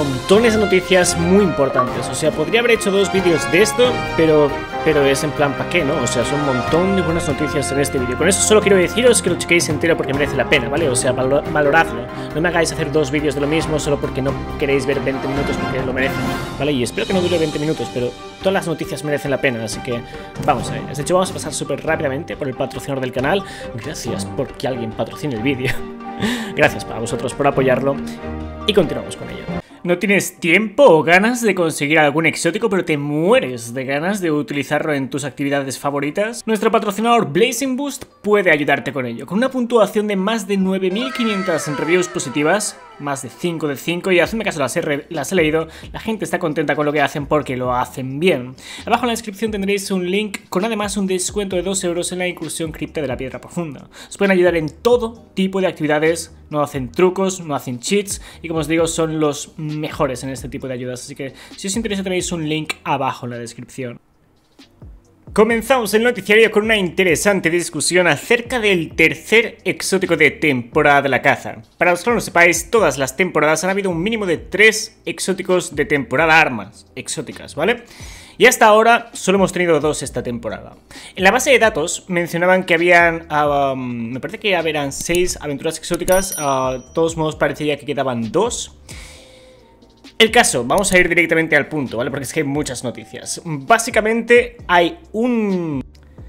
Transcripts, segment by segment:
montones de noticias muy importantes. O sea, podría haber hecho 2 vídeos de esto, pero es en plan, ¿para qué, no? O sea, son un montón de buenas noticias en este vídeo. Con eso solo quiero deciros que lo chequéis entero porque merece la pena, ¿vale? O sea, valoradlo. No me hagáis hacer 2 vídeos de lo mismo solo porque no queréis ver 20 minutos porque lo merecen, ¿vale? Y espero que no dure 20 minutos, pero todas las noticias merecen la pena, así que vamos a ellas. De hecho, vamos a pasar súper rápidamente por el patrocinador del canal. Gracias porque alguien patrocine el vídeo. Gracias para vosotros por apoyarlo. Y continuamos con ello. ¿No tienes tiempo o ganas de conseguir algún exótico, pero te mueres de ganas de utilizarlo en tus actividades favoritas? Nuestro patrocinador Blazing Boost puede ayudarte con ello. Con una puntuación de más de 9500 reviews positivas, más de 5 de 5, y hazme caso, las he leído, la gente está contenta con lo que hacen porque lo hacen bien. Abajo en la descripción tendréis un link con además un descuento de 2 euros en la incursión cripta de la Piedra Profunda. Os pueden ayudar en todo tipo de actividades, no hacen trucos, no hacen cheats, y como os digo, son los mejores en este tipo de ayudas, así que si os interesa tenéis un link abajo en la descripción. Comenzamos el noticiario con una interesante discusión acerca del tercer exótico de temporada de la caza. Para los que no lo sepáis, todas las temporadas han habido un mínimo de 3 exóticos de temporada armas exóticas, ¿vale? Y hasta ahora solo hemos tenido 2 esta temporada. En la base de datos mencionaban que habían, me parece que eran 6 aventuras exóticas, de todos modos parecía que quedaban 2. El caso, vamos a ir directamente al punto, ¿vale? Porque es que hay muchas noticias. Básicamente hay un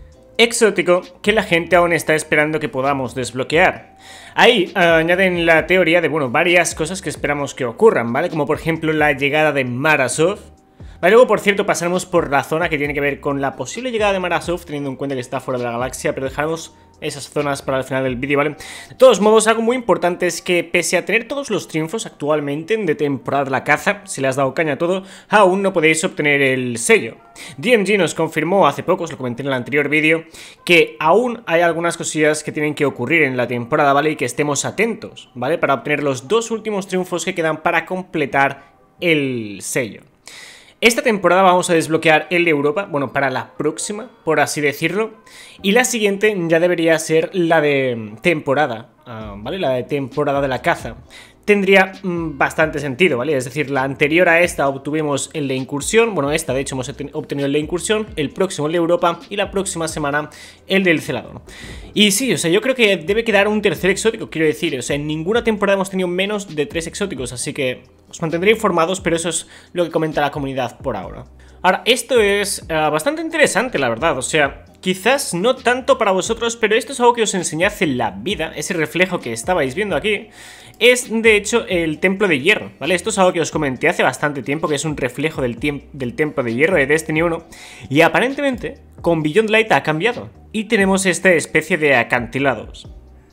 exótico que la gente aún está esperando que podamos desbloquear. Ahí añaden la teoría de, bueno, varias cosas que esperamos que ocurran, ¿vale? Como por ejemplo la llegada de Marasov. Vale, luego, por cierto, pasaremos por la zona que tiene que ver con la posible llegada de Marasov, teniendo en cuenta que está fuera de la galaxia, pero dejaremos esas zonas para el final del vídeo, ¿vale? De todos modos, algo muy importante es que pese a tener todos los triunfos actualmente de temporada de la caza, si le has dado caña a todo, aún no podéis obtener el sello. DMG nos confirmó hace poco, os lo comenté en el anterior vídeo, que aún hay algunas cosillas que tienen que ocurrir en la temporada, ¿vale? Y que estemos atentos, ¿vale? Para obtener los 2 últimos triunfos que quedan para completar el sello. Esta temporada vamos a desbloquear el de Europa, bueno, para la próxima, por así decirlo. Y la siguiente ya debería ser la de temporada, ¿vale? La de temporada de la caza. Tendría bastante sentido, ¿vale? Es decir, la anterior a esta obtuvimos el de incursión. Bueno, esta de hecho hemos obtenido el de incursión, el próximo el de Europa y la próxima semana el del celador. Y sí, o sea, yo creo que debe quedar un tercer exótico, quiero decir. O sea, en ninguna temporada hemos tenido menos de 3 exóticos, así que os mantendré informados, pero eso es lo que comenta la comunidad por ahora. Ahora, esto es bastante interesante, la verdad, o sea, quizás no tanto para vosotros, pero esto es algo que os enseñé hace la vida, ese reflejo que estabais viendo aquí, es de hecho el Templo de Hierro, ¿vale? Esto es algo que os comenté hace bastante tiempo, que es un reflejo del Templo de Hierro de Destiny 1, y aparentemente con Beyond Light ha cambiado, y tenemos esta especie de acantilados.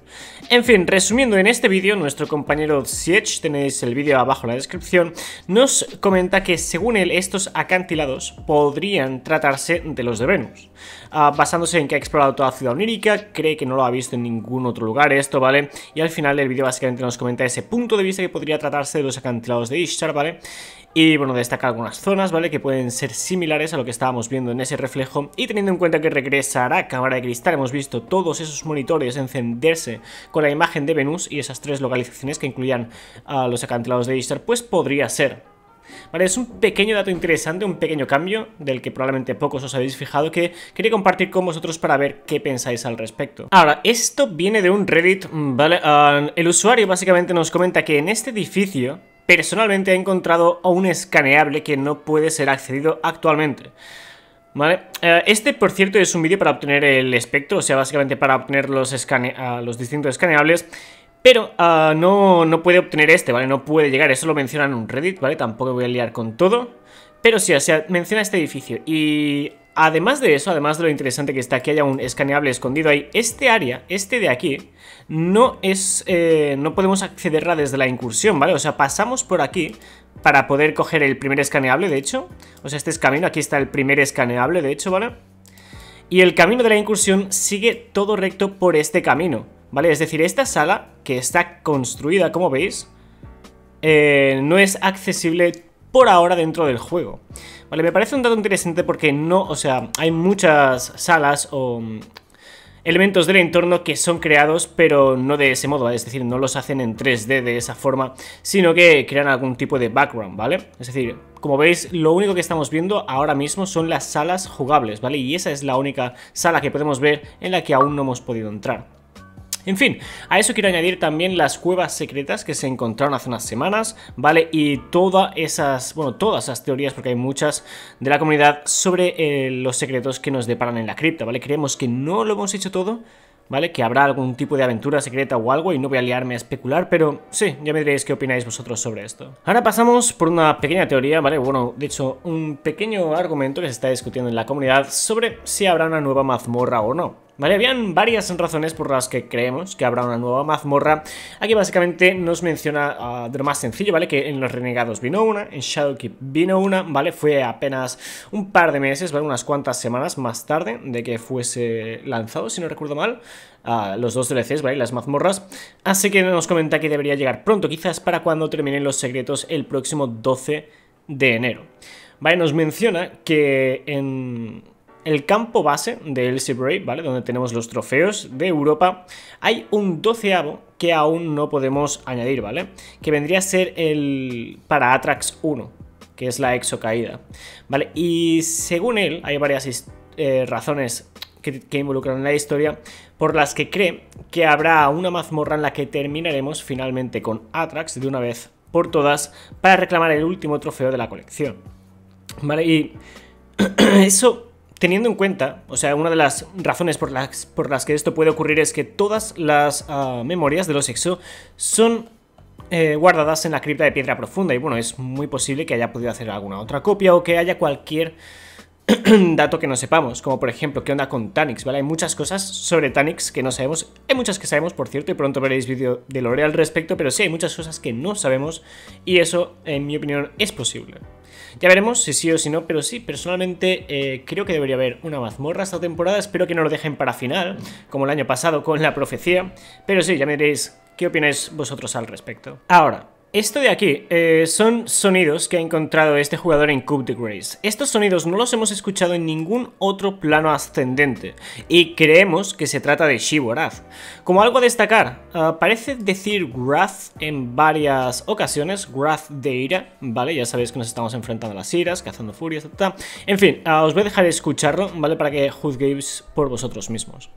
En fin, resumiendo en este vídeo, nuestro compañero Siege, tenéis el vídeo abajo en la descripción, nos comenta que según él estos acantilados podrían tratarse de los de Venus. Basándose en que ha explorado toda la ciudad onírica, cree que no lo ha visto en ningún otro lugar esto, ¿vale? Y al final del vídeo básicamente nos comenta ese punto de vista que podría tratarse de los acantilados de Ishtar, ¿vale? Y bueno, destaca algunas zonas, ¿vale? Que pueden ser similares a lo que estábamos viendo en ese reflejo. Y teniendo en cuenta que regresará Cámara de Cristal, hemos visto todos esos monitores encenderse con la imagen de Venus y esas 3 localizaciones que incluían los acantilados de Ishtar, pues podría ser. Vale, es un pequeño dato interesante, un pequeño cambio del que probablemente pocos os habéis fijado, que quería compartir con vosotros para ver qué pensáis al respecto. Ahora, esto viene de un Reddit, ¿vale? El usuario básicamente nos comenta que en este edificio personalmente ha encontrado a un escaneable que no puede ser accedido actualmente. ¿Vale? Este, por cierto, es un vídeo para obtener el espectro, o sea, básicamente para obtener los distintos escaneables. Pero no puede obtener este, ¿vale? No puede llegar, eso lo menciona en un Reddit, ¿vale? Tampoco voy a liar con todo. Pero sí, o sea, menciona este edificio. Y además de eso, además de lo interesante que está que haya un escaneable escondido ahí, este área, este de aquí, no podemos accederla desde la incursión, ¿vale? O sea, pasamos por aquí para poder coger el primer escaneable, de hecho. O sea, este es camino, aquí está el primer escaneable, de hecho, ¿vale? Y el camino de la incursión sigue todo recto por este camino, ¿vale? Es decir, esta sala, que está construida, como veis, no es accesible por ahora dentro del juego. Vale, me parece un dato interesante porque no, o sea, hay muchas salas o elementos del entorno que son creados, pero no de ese modo, ¿vale? Es decir, no los hacen en 3D de esa forma, sino que crean algún tipo de background, ¿vale? Es decir, como veis, lo único que estamos viendo ahora mismo son las salas jugables, ¿vale? Y esa es la única sala que podemos ver en la que aún no hemos podido entrar. En fin, a eso quiero añadir también las cuevas secretas que se encontraron hace unas semanas, ¿vale? Y todas esas teorías, porque hay muchas de la comunidad, sobre los secretos que nos deparan en la cripta, ¿vale? Creemos que no lo hemos hecho todo, ¿vale? Que habrá algún tipo de aventura secreta o algo, y no voy a liarme a especular, pero sí, ya me diréis qué opináis vosotros sobre esto. Ahora pasamos por una pequeña teoría, ¿vale? Bueno, de hecho, un pequeño argumento que se está discutiendo en la comunidad sobre si habrá una nueva mazmorra o no. Vale, habían varias razones por las que creemos que habrá una nueva mazmorra. Aquí básicamente nos menciona de lo más sencillo, ¿vale? Que en los Renegados vino una, en Shadowkeep vino una, ¿vale? Fue apenas un par de meses, ¿vale? Unas cuantas semanas más tarde de que fuese lanzado, si no recuerdo mal, los dos DLCs, ¿vale? Las mazmorras. Así que nos comenta que debería llegar pronto, quizás para cuando terminen los secretos el próximo 12 de enero. Vale, nos menciona que en el campo base de Elsebray, ¿vale? Donde tenemos los trofeos de Europa, hay un 12avo que aún no podemos añadir, ¿vale? Que vendría a ser el para Atrax 1, que es la exocaída, ¿vale? Y según él, hay varias razones que involucran la historia por las que cree que habrá una mazmorra en la que terminaremos finalmente con Atrax de una vez por todas para reclamar el último trofeo de la colección, ¿vale? Y eso, teniendo en cuenta, o sea, una de las razones por las que esto puede ocurrir es que todas las memorias de los Exo son guardadas en la cripta de Piedra Profunda, y bueno, es muy posible que haya podido hacer alguna otra copia o que haya cualquier dato que no sepamos, como por ejemplo qué onda con Taniks, ¿vale? Hay muchas cosas sobre Taniks que no sabemos, hay muchas que sabemos, por cierto, y pronto veréis vídeo de lore al respecto, pero sí hay muchas cosas que no sabemos, y eso, en mi opinión, es posible. Ya veremos si sí o si no, pero sí, personalmente creo que debería haber una mazmorra esta temporada. Espero que no lo dejen para final, como el año pasado con la profecía, pero sí, ya me diréis qué opináis vosotros al respecto. Ahora, esto de aquí son sonidos que ha encontrado este jugador en Coup de Grace. Estos sonidos no los hemos escuchado en ningún otro plano ascendente y creemos que se trata de Sheorath. Como algo a destacar, parece decir Wrath en varias ocasiones, Wrath de ira, ¿vale? Ya sabéis que nos estamos enfrentando a las iras, cazando furias, etc. En fin, os voy a dejar escucharlo, ¿vale? Para que juzguéis por vosotros mismos.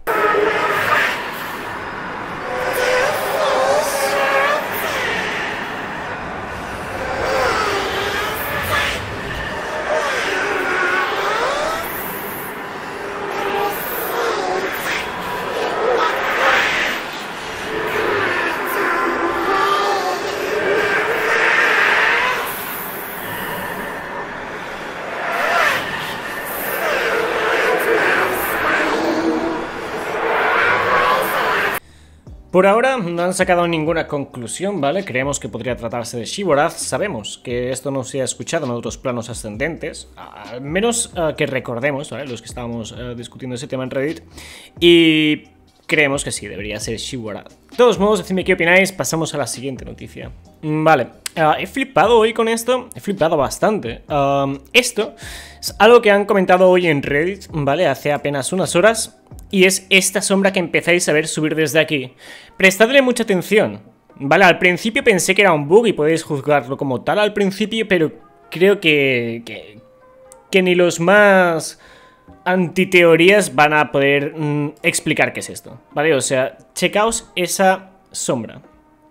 Por ahora no han sacado ninguna conclusión, ¿vale? Creemos que podría tratarse de Sheorath. Sabemos que esto no se ha escuchado en otros planos ascendentes, al menos que recordemos, ¿vale? Los que estábamos discutiendo ese tema en Reddit. Y creemos que sí, debería ser Sheorath. De todos modos, decidme qué opináis, pasamos a la siguiente noticia. Vale, he flipado hoy con esto, he flipado bastante. Esto es algo que han comentado hoy en Reddit, ¿vale? Hace apenas unas horas. Y es esta sombra que empezáis a ver subir desde aquí. Prestadle mucha atención, ¿vale? Al principio pensé que era un bug y podéis juzgarlo como tal al principio, pero creo que ni los más antiteorías van a poder explicar qué es esto, ¿vale? O sea, checaos esa sombra.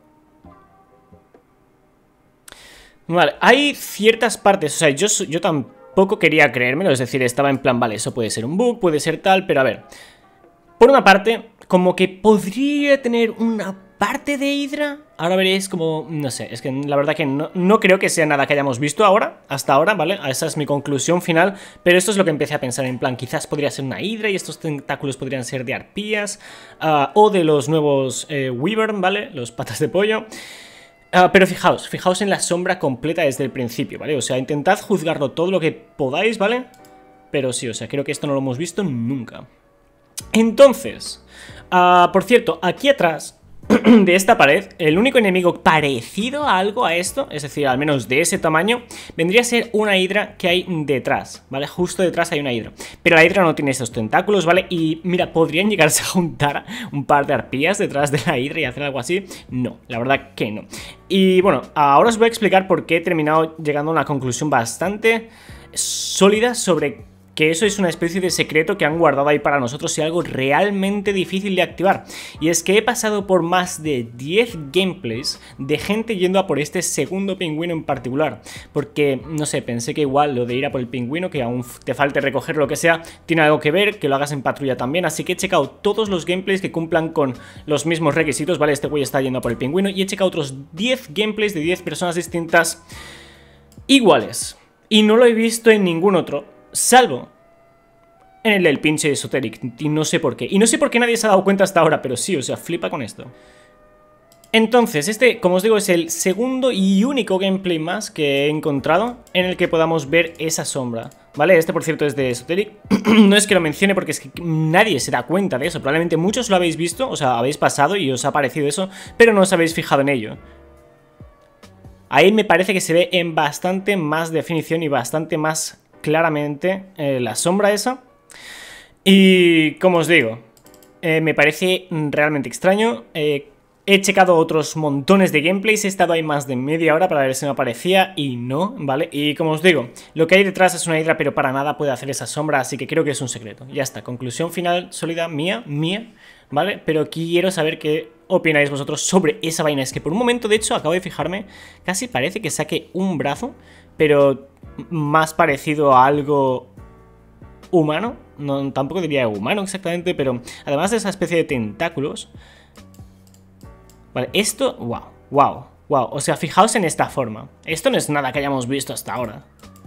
Vale, hay ciertas partes, o sea, yo tampoco quería creérmelo, es decir, estaba en plan, vale, eso puede ser un bug, puede ser tal, pero a ver. Por una parte, como que podría tener una parte de Hydra. Ahora veréis como, no sé, es que la verdad que no creo que sea nada que hayamos visto hasta ahora, ¿vale? Esa es mi conclusión final, pero esto es lo que empecé a pensar en plan, quizás podría ser una Hydra y estos tentáculos podrían ser de arpías o de los nuevos Wyvern, ¿vale? Los patas de pollo. Pero fijaos en la sombra completa desde el principio, ¿vale? O sea, intentad juzgarlo todo lo que podáis, ¿vale? Pero sí, o sea, creo que esto no lo hemos visto nunca. Entonces, por cierto, aquí atrás de esta pared, el único enemigo parecido a algo a esto, es decir, al menos de ese tamaño, vendría a ser una hidra que hay detrás, ¿vale? Justo detrás hay una hidra. Pero la hidra no tiene estos tentáculos, ¿vale? Y mira, ¿podrían llegarse a juntar un par de arpías detrás de la hidra y hacer algo así? No, la verdad que no. Y bueno, ahora os voy a explicar por qué he terminado llegando a una conclusión bastante sólida sobre que eso es una especie de secreto que han guardado ahí para nosotros y algo realmente difícil de activar. Y es que he pasado por más de 10 gameplays de gente yendo a por este segundo pingüino en particular. Porque, no sé, pensé que igual lo de ir a por el pingüino, que aún te falte recoger lo que sea, tiene algo que ver, que lo hagas en patrulla también. Así que he checado todos los gameplays que cumplan con los mismos requisitos, ¿vale? Este güey está yendo a por el pingüino y he checado otros 10 gameplays de 10 personas distintas iguales. Y no lo he visto en ningún otro. Salvo en el del pinche Esoteric, y no sé por qué. Y no sé por qué nadie se ha dado cuenta hasta ahora, pero sí, o sea, flipa con esto. Entonces, este, como os digo, es el segundo y único gameplay más que he encontrado en el que podamos ver esa sombra, ¿vale? Este, por cierto, es de Esoteric. No es que lo mencione porque es que nadie se da cuenta de eso. Probablemente muchos lo habéis visto, o sea, habéis pasado y os ha parecido eso, pero no os habéis fijado en ello. Ahí me parece que se ve en bastante más definición y bastante más claramente la sombra esa. Y como os digo, me parece realmente extraño. He checado otros montones de gameplays, he estado ahí más de media hora para ver si me aparecía y no, ¿vale? Y como os digo, lo que hay detrás es una hidra, pero para nada puede hacer esa sombra, así que creo que es un secreto. Ya está, conclusión final sólida mía, ¿vale? Pero quiero saber qué opináis vosotros sobre esa vaina. Es que por un momento, de hecho, acabo de fijarme, casi parece que saque un brazo, pero más parecido a algo humano. No, tampoco diría humano exactamente, pero además de esa especie de tentáculos. Vale, esto, wow. O sea, fijaos en esta forma. Esto no es nada que hayamos visto hasta ahora.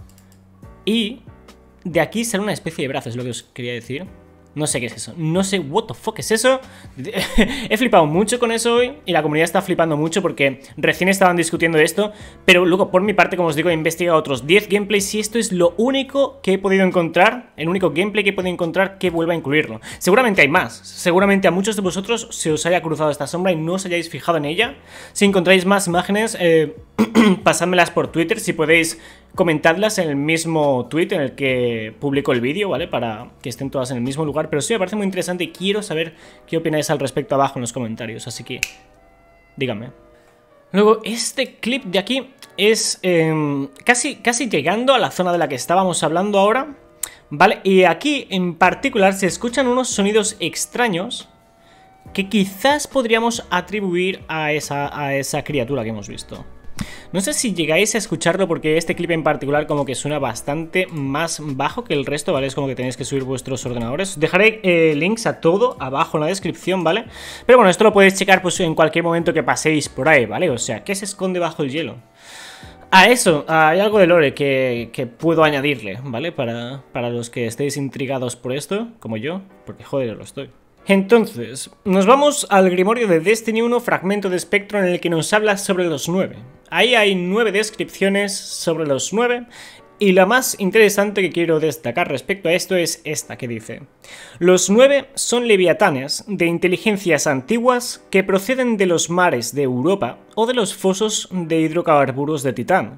Y de aquí sale una especie de brazo, es lo que os quería decir. No sé qué es eso, no sé what the fuck es eso. He flipado mucho con eso hoy y la comunidad está flipando mucho porque recién estaban discutiendo esto. Pero luego, por mi parte, como os digo, he investigado otros 10 gameplays y esto es lo único que he podido encontrar, el único gameplay que he podido encontrar que vuelva a incluirlo. Seguramente hay más, seguramente a muchos de vosotros se os haya cruzado esta sombra y no os hayáis fijado en ella. Si encontráis más imágenes, pasádmelas por Twitter, si podéis comentadlas en el mismo tweet en el que publico el vídeo, ¿vale? Para que estén todas en el mismo lugar. Pero sí me parece muy interesante y quiero saber qué opináis al respecto abajo en los comentarios. Así que, díganme. Luego, este clip de aquí es casi llegando a la zona de la que estábamos hablando ahora, ¿vale? Y aquí en particular se escuchan unos sonidos extraños que quizás podríamos atribuir a esa criatura que hemos visto. No sé si llegáis a escucharlo porque este clip en particular como que suena bastante más bajo que el resto, ¿vale? Es como que tenéis que subir vuestros ordenadores. Os dejaré links a todo abajo en la descripción, ¿vale? Pero bueno, esto lo podéis checar pues en cualquier momento que paséis por ahí, ¿vale? O sea, ¿qué se esconde bajo el hielo? A eso, hay algo de lore que puedo añadirle, ¿vale? Para los que estéis intrigados por esto, como yo, porque joder, lo estoy. Entonces, nos vamos al Grimorio de Destiny 1, fragmento de espectro en el que nos habla sobre los 9. Ahí hay 9 descripciones sobre los 9 y la más interesante que quiero destacar respecto a esto es esta que dice: los 9 son leviatanes de inteligencias antiguas que proceden de los mares de Europa o de los fosos de hidrocarburos de Titán.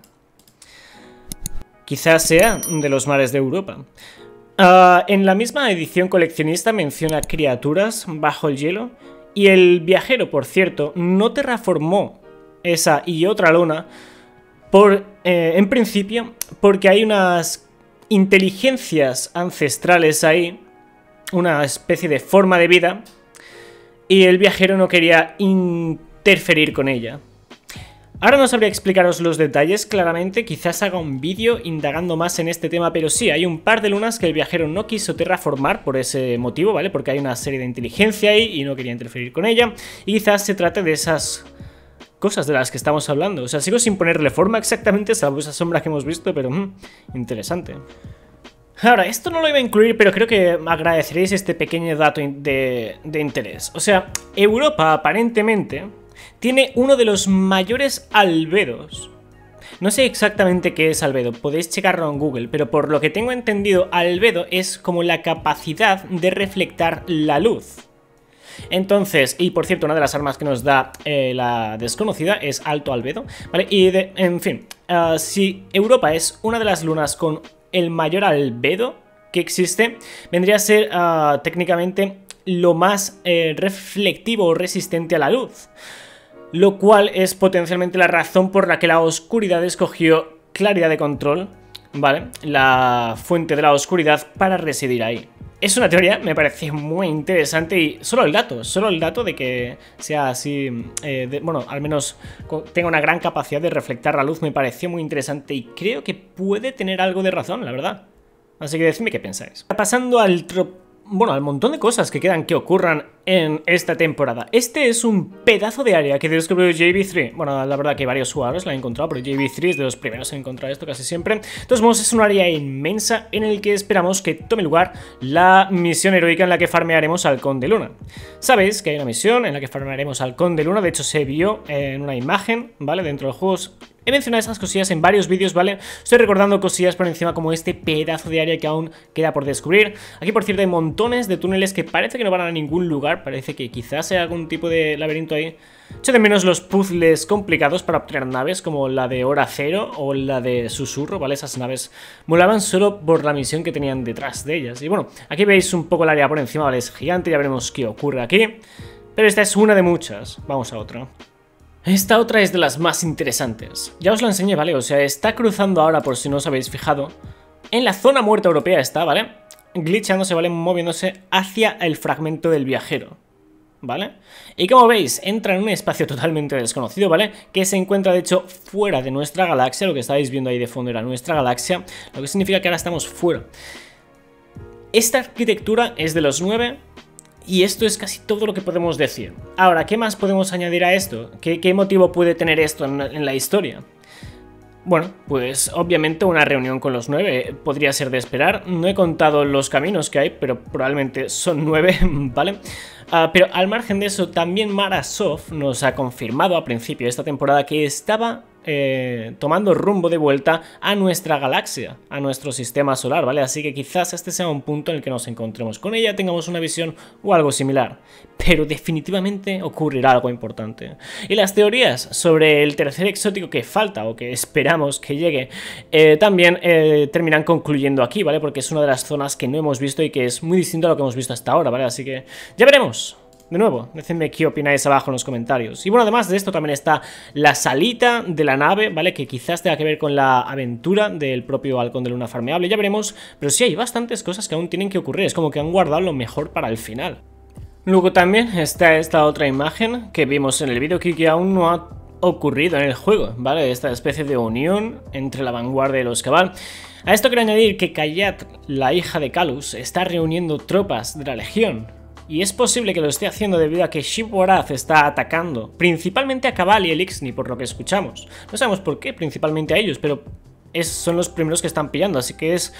Quizás sea de los mares de Europa. En la misma edición coleccionista menciona criaturas bajo el hielo y el viajero, por cierto, no terraformó esa y otra luna en principio porque hay unas inteligencias ancestrales ahí, una especie de forma de vida, y el viajero no quería interferir con ella. Ahora no sabría explicaros los detalles claramente, quizás haga un vídeo indagando más en este tema, pero sí, hay un par de lunas que el viajero no quiso terraformar por ese motivo, ¿vale? Porque hay una serie de inteligencia ahí y no quería interferir con ella, y quizás se trate de esas cosas de las que estamos hablando. O sea, sigo sin ponerle forma exactamente, salvo esa sombra que hemos visto, pero interesante. Ahora, esto no lo iba a incluir, pero creo que agradeceréis este pequeño dato de interés. O sea, Europa aparentemente tiene uno de los mayores albedos. No sé exactamente qué es albedo, podéis checarlo en Google, pero por lo que tengo entendido, albedo es como la capacidad de reflectar la luz. Entonces, y por cierto, una de las armas que nos da la desconocida es alto albedo, ¿vale? Y en fin, si Europa es una de las lunas con el mayor albedo que existe, vendría a ser técnicamente lo más reflectivo o resistente a la luz, lo cual es potencialmente la razón por la que la oscuridad escogió claridad de control, ¿vale? La fuente de la oscuridad para residir ahí. Es una teoría, me parece muy interesante y solo el dato de que sea así, bueno, al menos tenga una gran capacidad de reflectar la luz me pareció muy interesante y creo que puede tener algo de razón, la verdad. Así que decidme qué pensáis. Pasando al montón de cosas que quedan que ocurran en esta temporada. Este es un pedazo de área que descubrió JB3. Bueno, la verdad que varios jugadores la han encontrado, pero JB3 es de los primeros en encontrar esto casi siempre. Entonces, vamos, es un área inmensa en el que esperamos que tome lugar la misión heroica en la que farmearemos al Conde Luna. Sabéis que hay una misión en la que farmearemos al Conde Luna, de hecho se vio en una imagen, ¿vale? Dentro del juego. He mencionado esas cosillas en varios vídeos, ¿vale? Estoy recordando cosillas por encima como este pedazo de área que aún queda por descubrir. Aquí, por cierto, hay montones de túneles que parece que no van a ningún lugar. Parece que quizás sea algún tipo de laberinto ahí. Echo de menos los puzzles complicados para obtener naves como la de Hora Cero o la de Susurro, ¿vale? Esas naves molaban solo por la misión que tenían detrás de ellas. Y bueno, aquí veis un poco el área por encima, ¿vale? Es gigante, ya veremos qué ocurre aquí. Pero esta es una de muchas. Vamos a otra. Esta otra es de las más interesantes. Ya os la enseñé, ¿vale? O sea, está cruzando ahora, por si no os habéis fijado. En la zona muerta europea está, ¿vale? Glitchándose, ¿vale? Moviéndose hacia el fragmento del viajero, ¿vale? Y como veis, entra en un espacio totalmente desconocido, ¿vale? Que se encuentra, de hecho, fuera de nuestra galaxia. Lo que estáis viendo ahí de fondo era nuestra galaxia, lo que significa que ahora estamos fuera. Esta arquitectura es de los 9... y esto es casi todo lo que podemos decir. Ahora, ¿qué más podemos añadir a esto? ¿Qué motivo puede tener esto en la historia? Bueno, pues obviamente una reunión con los 9 podría ser de esperar. No he contado los caminos que hay, pero probablemente son 9, ¿vale? Pero al margen de eso, también Mara Sov nos ha confirmado a principio de esta temporada que estaba tomando rumbo de vuelta a nuestra galaxia, a nuestro sistema solar, ¿vale? Así que quizás este sea un punto en el que nos encontremos con ella, tengamos una visión o algo similar. Pero definitivamente ocurrirá algo importante. Y las teorías sobre el tercer exótico que falta o que esperamos que llegue también terminan concluyendo aquí, ¿vale? Porque es una de las zonas que no hemos visto y que es muy distinto a lo que hemos visto hasta ahora, ¿vale? Así que ya veremos. De nuevo, decidme qué opináis abajo en los comentarios. Y bueno, además de esto también está la salita de la nave, ¿vale? Que quizás tenga que ver con la aventura del propio Halcón de Luna farmeable, ya veremos. Pero sí, hay bastantes cosas que aún tienen que ocurrir, es como que han guardado lo mejor para el final. Luego también está esta otra imagen que vimos en el vídeo que aún no ha ocurrido en el juego, ¿vale? Esta especie de unión entre la vanguardia y los Cabal. A esto quiero añadir que Kayat, la hija de Calus, está reuniendo tropas de la Legión. Y es posible que lo esté haciendo debido a que Ship-Warath está atacando principalmente a Cabal y Elixni, por lo que escuchamos. No sabemos por qué, principalmente a ellos, pero son los primeros que están pillando, así que es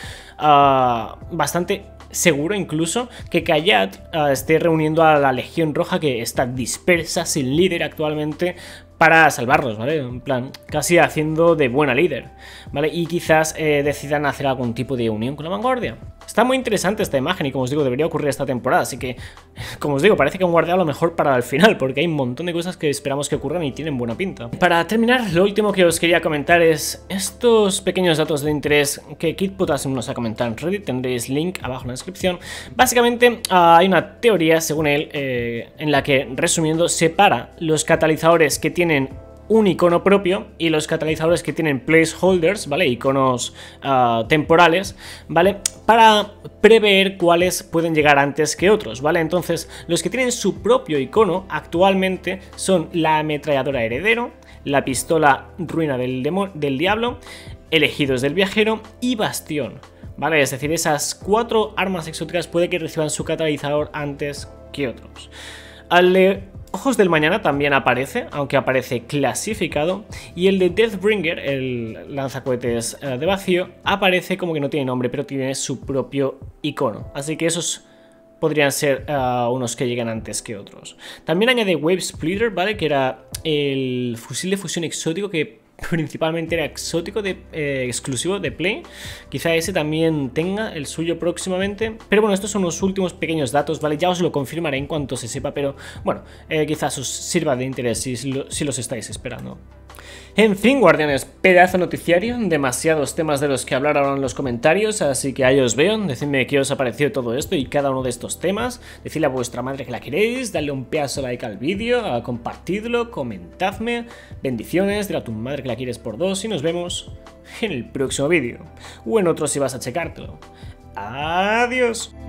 bastante seguro incluso que Kayat esté reuniendo a la Legión Roja, que está dispersa, sin líder actualmente, para salvarlos, ¿vale? En plan, casi haciendo de buena líder, ¿vale? Y quizás decidan hacer algún tipo de unión con la vanguardia. Está muy interesante esta imagen y, como os digo, debería ocurrir esta temporada, así que, como os digo, parece que han guardado lo mejor para el final, porque hay un montón de cosas que esperamos que ocurran y tienen buena pinta. Para terminar, lo último que os quería comentar es estos pequeños datos de interés que KidPotassium nos ha comentado en Reddit, tendréis link abajo en la descripción. Básicamente, hay una teoría, según él, en la que, resumiendo, separa los catalizadores que tienen un icono propio y los catalizadores que tienen placeholders, ¿vale? Iconos temporales, ¿vale? Para prever cuáles pueden llegar antes que otros, ¿vale? Entonces, los que tienen su propio icono actualmente son la ametralladora heredero, la pistola ruina del diablo, elegidos del viajero y bastión, ¿vale? Es decir, esas 4 armas exóticas puede que reciban su catalizador antes que otros. Al de Ojos del Mañana también aparece, aunque aparece clasificado, y el de Deathbringer, el lanzacohetes de vacío, aparece como que no tiene nombre, pero tiene su propio icono, así que esos podrían ser unos que llegan antes que otros. También añade Wave Splitter, ¿vale? Que era el fusil de fusión exótico que principalmente era exótico, exclusivo de Play. Quizá ese también tenga el suyo próximamente. Pero bueno, estos son los últimos pequeños datos, ¿vale? Ya os lo confirmaré en cuanto se sepa, pero bueno, quizás os sirva de interés si los estáis esperando. En fin, guardianes, pedazo noticiario, demasiados temas de los que hablar ahora en los comentarios, así que ahí os veo, decidme qué os ha parecido todo esto y cada uno de estos temas, decidle a vuestra madre que la queréis, dadle un pedazo de like al vídeo, compartidlo, comentadme, bendiciones, dile a tu madre que la quieres por 2 y nos vemos en el próximo vídeo, o en otro si vas a checártelo. Adiós.